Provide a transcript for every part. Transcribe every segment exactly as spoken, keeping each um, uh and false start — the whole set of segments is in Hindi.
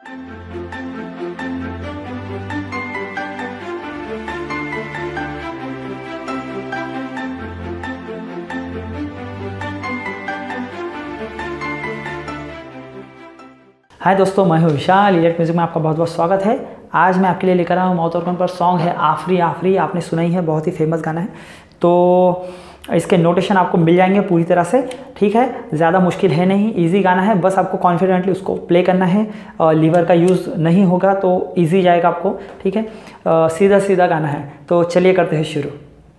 हाय दोस्तों, मैं हूँ विशाल। इलियट म्यूजिक में आपका बहुत बहुत स्वागत है। आज मैं आपके लिए लेकर आया हूँ माउथ ऑर्गन पर सॉन्ग है आफरी आफरी। आपने सुना ही है, बहुत ही फेमस गाना है। तो इसके नोटेशन आपको मिल जाएंगे पूरी तरह से, ठीक है। ज़्यादा मुश्किल है नहीं, इजी गाना है। बस आपको कॉन्फिडेंटली उसको प्ले करना है। लीवर का यूज़ नहीं होगा तो ईजी जाएगा आपको, ठीक है। सीधा सीधा गाना है। तो चलिए करते हैं शुरू।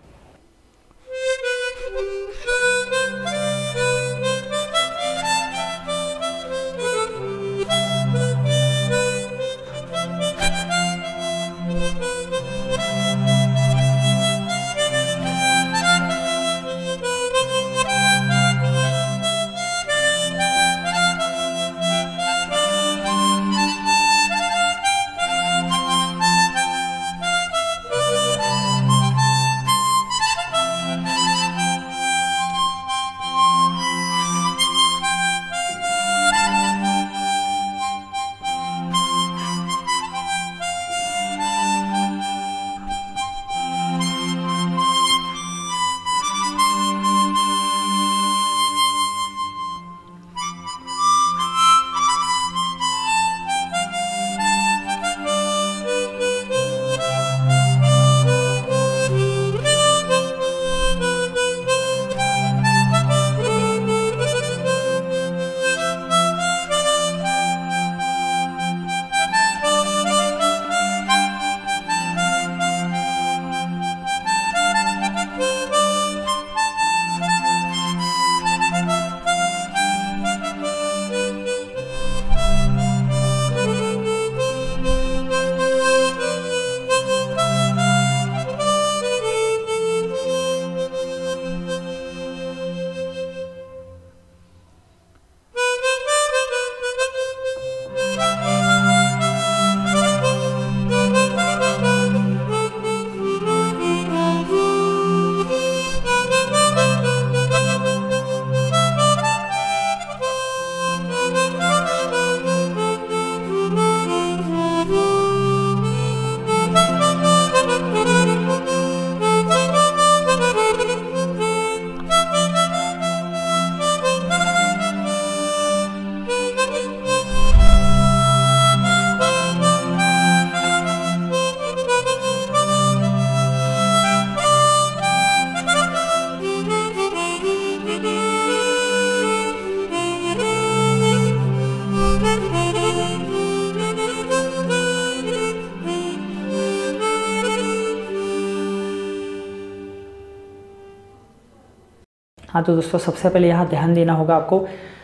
हाँ तो दोस्तों, सबसे पहले यहाँ ध्यान देना होगा आपको।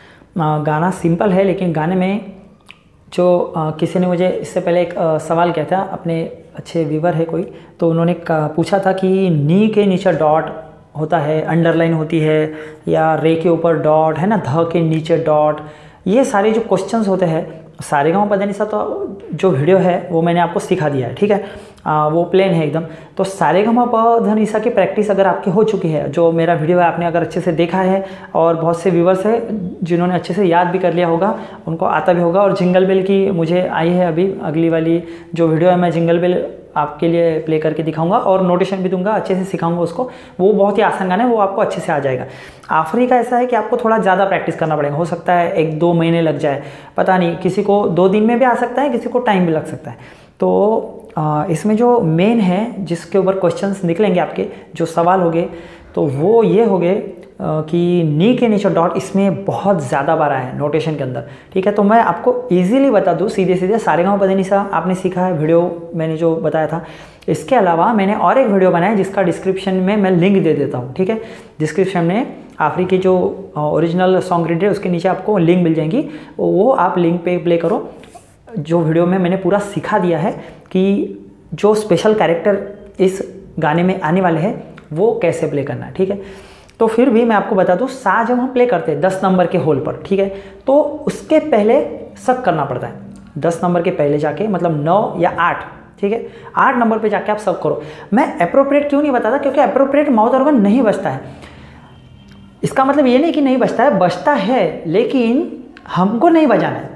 गाना सिंपल है, लेकिन गाने में जो आ, किसी ने मुझे इससे पहले एक आ, सवाल किया था, अपने अच्छे व्यूवर है कोई, तो उन्होंने पूछा था कि नी के नीचे डॉट होता है, अंडरलाइन होती है, या रे के ऊपर डॉट है ना, ध के नीचे डॉट, ये सारे जो क्वेश्चंस होते हैं। सारेगामापधनिसा तो जो वीडियो है वो मैंने आपको सिखा दिया है, ठीक है। आ, वो प्लेन है एकदम। तो सारेगामापधनिसा की प्रैक्टिस अगर आपकी हो चुकी है, जो मेरा वीडियो है आपने अगर अच्छे से देखा है, और बहुत से व्यूवर्स है जिन्होंने अच्छे से याद भी कर लिया होगा, उनको आता भी होगा। और जिंगल बेल की मुझे आई है अभी अगली वाली जो वीडियो है, मैं जिंगल बेल आपके लिए प्ले करके दिखाऊंगा और नोटेशन भी दूंगा, अच्छे से सिखाऊंगा उसको। वो बहुत ही आसान गाना है, वो आपको अच्छे से आ जाएगा। आफरी का ऐसा है कि आपको थोड़ा ज़्यादा प्रैक्टिस करना पड़ेगा। हो सकता है एक दो महीने लग जाए, पता नहीं, किसी को दो दिन में भी आ सकता है, किसी को टाइम भी लग सकता है। तो आ, इसमें जो मेन है, जिसके ऊपर क्वेश्चंस निकलेंगे आपके, जो सवाल होंगे, तो वो ये होंगे कि नी के नीचे डॉट इसमें बहुत ज़्यादा बार आया है नोटेशन के अंदर, ठीक है। तो मैं आपको इजीली बता दूँ, सीधे सीधे सारेगामापधनिसा आपने सीखा है, वीडियो मैंने जो बताया था। इसके अलावा मैंने और एक वीडियो बनाया जिसका डिस्क्रिप्शन में मैं लिंक दे देता हूँ, ठीक है। डिस्क्रिप्शन में आफरी की जो ओरिजिनल सॉन्ग रीड है उसके नीचे आपको लिंक मिल जाएंगी, वो आप लिंक पे प्ले करो। जो वीडियो में मैंने पूरा सिखा दिया है कि जो स्पेशल कैरेक्टर इस गाने में आने वाले हैं वो कैसे प्ले करना है, ठीक है। तो फिर भी मैं आपको बता दूं, सा जब हम प्ले करते हैं दस नंबर के होल पर, ठीक है, तो उसके पहले सक करना पड़ता है। दस नंबर के पहले जाके, मतलब नौ या आठ, ठीक है, आठ नंबर पे जाके आप सक करो। मैं अप्रोप्रिएट क्यों नहीं बताता, क्योंकि अप्रोप्रिएट माउथ ऑर्गन नहीं बजता है। इसका मतलब ये नहीं कि नहीं बजता है, बजता है, लेकिन हमको नहीं बजाना है,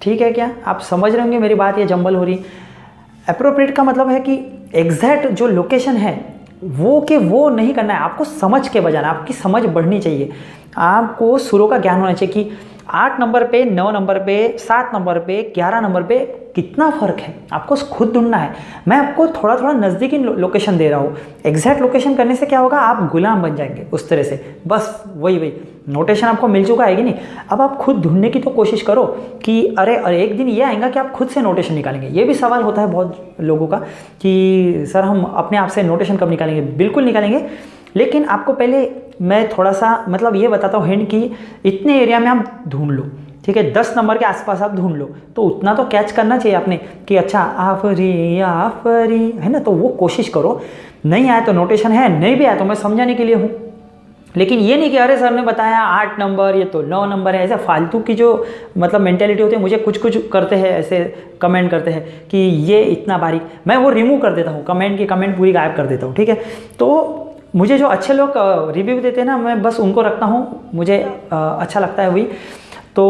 ठीक है क्या? आप समझ रहे होंगे मेरी बात, ये जंबल हो रही। अप्रोप्रिएट का मतलब है कि एग्जैक्ट जो लोकेशन है वो के वो नहीं करना है, आपको समझ के बजाना, आपकी समझ बढ़नी चाहिए, आपको सुरों का ज्ञान होना चाहिए कि आठ नंबर पे, नौ नंबर पे, सात नंबर पे, ग्यारह नंबर पे कितना फ़र्क है, आपको खुद ढूंढना है। मैं आपको थोड़ा थोड़ा नज़दीकी लोकेशन दे रहा हूँ। एग्जैक्ट लोकेशन करने से क्या होगा, आप गुलाम बन जाएंगे उस तरह से। बस वही वही नोटेशन आपको मिल चुका है कि नहीं, अब आप खुद ढूंढने की तो कोशिश करो कि अरे अरे एक दिन ये आएगा कि आप खुद से नोटेशन निकालेंगे। ये भी सवाल होता है बहुत लोगों का कि सर हम अपने आप से नोटेशन कब निकालेंगे। बिल्कुल निकालेंगे, लेकिन आपको पहले मैं थोड़ा सा मतलब ये बताता हूँ हिंट कि इतने एरिया में आप ढूंढ लो, ठीक है, दस नंबर के आसपास आप ढूंढ लो, तो उतना तो कैच करना चाहिए आपने कि अच्छा आफरी आफरी है ना, तो वो कोशिश करो। नहीं आया तो नोटेशन है, नहीं भी आया तो मैं समझाने के लिए हूँ, लेकिन ये नहीं कि अरे सर ने बताया आठ नंबर ये तो नौ नंबर है। ऐसे फालतू की जो मतलब मेंटेलिटी होती है, मुझे कुछ कुछ करते हैं ऐसे कमेंट करते हैं कि ये इतना बारीक, मैं वो रिमूव कर देता हूँ, कमेंट की कमेंट पूरी गायब कर देता हूँ, ठीक है। तो मुझे जो अच्छे लोग रिव्यू देते हैं ना, मैं बस उनको रखता हूँ, मुझे अच्छा लगता है वही। तो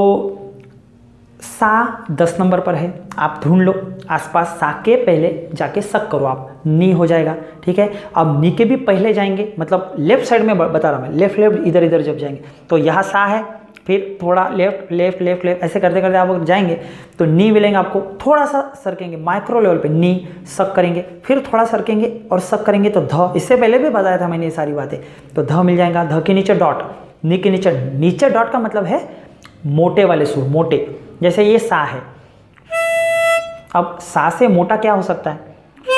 सा दस नंबर पर है, आप ढूंढ लो आसपास, सा के पहले जाके सक करो, आप नी हो जाएगा, ठीक है। अब नी के भी पहले जाएंगे, मतलब लेफ्ट साइड में बता रहा मैं, लेफ्ट लेफ्ट इधर इधर जब जाएंगे तो यहाँ सा है, फिर थोड़ा लेफ्ट लेफ्ट लेफ्ट लेफ्ट ऐसे करते करते आप जाएंगे तो नी मिलेंगे आपको, थोड़ा सा सरकेंगे माइक्रो लेवल पे, नी सक करेंगे, फिर थोड़ा सरकेंगे और सक करेंगे तो ध, इससे पहले भी बताया था मैंने ये सारी बातें, तो ध मिल जाएगा। ध के नीचे डॉट, नी के नीचे, नीचे डॉट का मतलब है मोटे वाले सुर, मोटे, जैसे ये सा है। अब सा से मोटा क्या हो सकता है,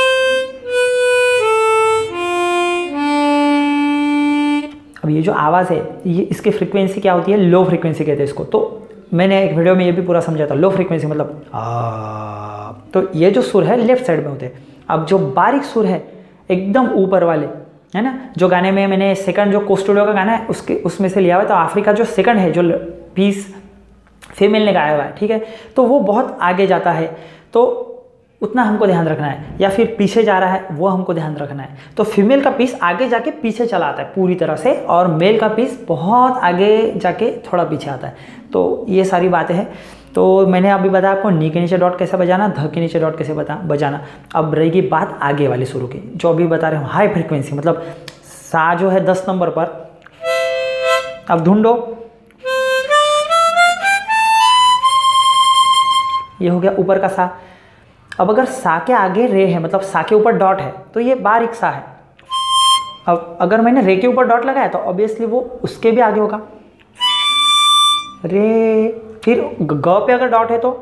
अब ये जो आवाज़ है ये इसकी फ्रीक्वेंसी क्या होती है, लो फ्रीक्वेंसी कहते हैं इसको। तो मैंने एक वीडियो में ये भी पूरा समझा था, लो फ्रीक्वेंसी मतलब आ, तो ये जो सुर है लेफ्ट साइड में होते हैं। अब जो बारीक सुर है एकदम ऊपर वाले है ना, जो गाने में मैंने सेकंड जो कोस्टूडियो का गाना है उसके उसमें से लिया हुआ है, तो अफ्रीका जो सेकंड है जो पीस फीमेल ने गाया हुआ है, ठीक है, तो वो बहुत आगे जाता है, तो उतना हमको ध्यान रखना है, या फिर पीछे जा रहा है वो हमको ध्यान रखना है। तो फीमेल का पीस आगे जाके पीछे चला आता है पूरी तरह से, और मेल का पीस बहुत आगे जाके थोड़ा पीछे आता है। तो ये सारी बातें हैं। तो मैंने अभी बताया आपको नी के नीचे डॉट कैसे बजाना, ध के नीचे डॉट कैसे बता बजाना। अब रहेगी बात आगे वाले सुरों की, जो अभी बता रहे हूँ हाई फ्रिक्वेंसी, मतलब सा जो है दस नंबर पर, अब ढूंढो, ये हो गया ऊपर का सा। अब अगर सा के आगे रे है, मतलब सा के ऊपर डॉट है, तो ये बारीक सा है। अब अगर मैंने रे के ऊपर डॉट लगाया तो ऑब्वियसली वो उसके भी आगे होगा रे। फिर ग पे अगर डॉट है तो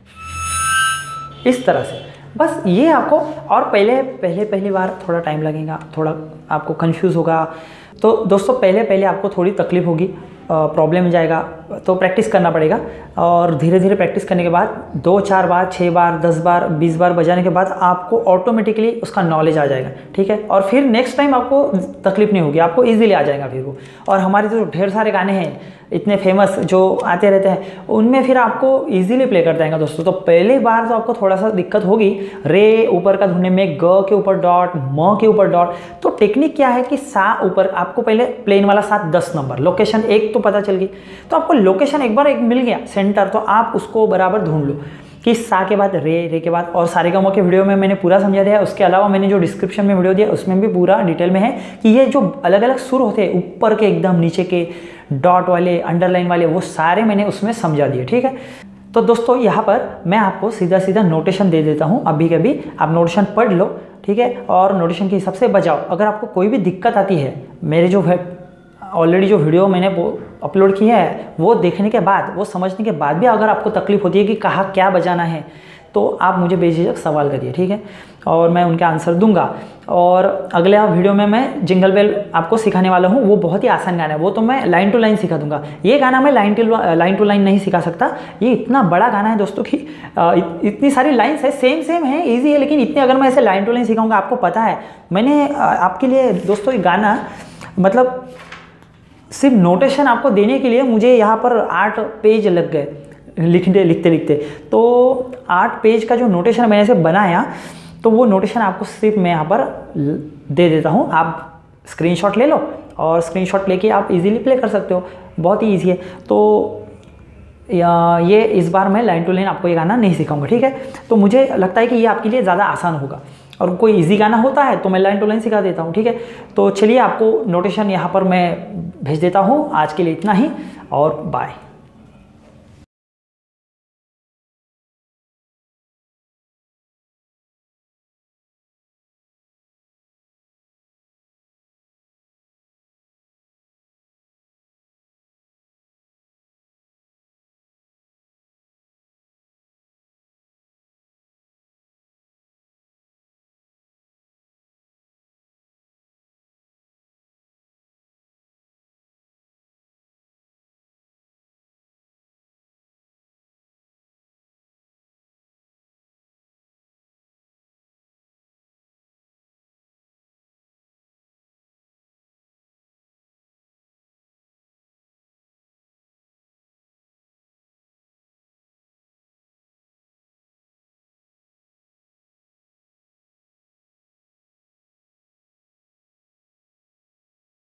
इस तरह से, बस ये आपको, और पहले पहले पहली बार थोड़ा टाइम लगेगा, थोड़ा आपको कंफ्यूज होगा। तो दोस्तों पहले पहले आपको थोड़ी तकलीफ होगी, प्रॉब्लम हो जाएगा, तो प्रैक्टिस करना पड़ेगा। और धीरे धीरे प्रैक्टिस करने के बाद दो चार बार, छः बार, दस बार, बीस बार बजाने के बाद आपको ऑटोमेटिकली उसका नॉलेज आ जाएगा, ठीक है। और फिर नेक्स्ट टाइम आपको तकलीफ नहीं होगी, आपको इजीली आ जाएगा फिर वो। और हमारे जो ढेर सारे गाने हैं इतने फेमस जो आते रहते हैं, उनमें फिर आपको इजीली प्ले कर जाएगा दोस्तों। तो पहली बार तो आपको थोड़ा सा दिक्कत होगी, रे ऊपर का ढूंढने में, ग के ऊपर डॉट, म के ऊपर डॉट। तो टेक्निक क्या है कि सा ऊपर, आपको पहले प्लेन वाला सा दस नंबर, लोकेशन एक तो पता चल गई, तो आपको लोकेशन एक बार एक मिल गया सेंटर, तो आप उसको बराबर ढूंढ लो कि सा के बाद रे, रे के बाद, और सारे गामों के वीडियो में मैंने पूरा समझा दिया। उसके अलावा मैंने जो डिस्क्रिप्शन में वीडियो दिया उसमें भी पूरा डिटेल में है कि ये जो अलग अलग सुर होते हैं, ऊपर के, एकदम नीचे के, डॉट वाले, अंडरलाइन वाले, वो सारे मैंने उसमें समझा दिए, ठीक है। तो दोस्तों यहाँ पर मैं आपको सीधा सीधा नोटेशन दे देता हूँ, अभी कभी आप नोटेशन पढ़ लो, ठीक है, और नोटेशन के हिसाब से बजाओ। अगर आपको कोई भी दिक्कत आती है, मेरे जो ऑलरेडी जो वीडियो मैंने वो अपलोड की है वो देखने के बाद, वो समझने के बाद भी अगर आपको तकलीफ होती है कि कहाँ क्या बजाना है, तो आप मुझे बेझिझक सवाल करिए, ठीक है, और मैं उनके आंसर दूंगा। और अगले वीडियो में मैं जिंगल बेल आपको सिखाने वाला हूँ, वो बहुत ही आसान गाना है, वो तो मैं लाइन टू लाइन सिखा दूंगा। ये गाना मैं line to line to line नहीं सिखा सकता, ये इतना बड़ा गाना है दोस्तों कि इतनी सारी लाइन्स है, सेम सेम है, ईजी है, लेकिन इतने अगर मैं ऐसे लाइन टू लाइन सिखाऊंगा, आपको पता है मैंने आपके लिए दोस्तों ये गाना, मतलब सिर्फ नोटेशन आपको देने के लिए मुझे यहाँ पर आठ पेज लग गए लिखते लिखते लिखते। तो आठ पेज का जो नोटेशन मैंने से बनाया, तो वो नोटेशन आपको सिर्फ मैं यहाँ पर दे देता हूँ, आप स्क्रीनशॉट ले लो और स्क्रीनशॉट लेके आप इजीली प्ले कर सकते हो, बहुत ही ईजी है। तो या ये इस बार मैं लाइन टू लाइन आपको ये गाना नहीं सिखाऊंगा, ठीक है। तो मुझे लगता है कि ये आपके लिए ज़्यादा आसान होगा, और कोई इजी गाना होता है तो मैं लाइन टू लाइन सिखा देता हूँ, ठीक है। तो चलिए आपको नोटेशन यहाँ पर मैं भेज देता हूँ। आज के लिए इतना ही, और बाय।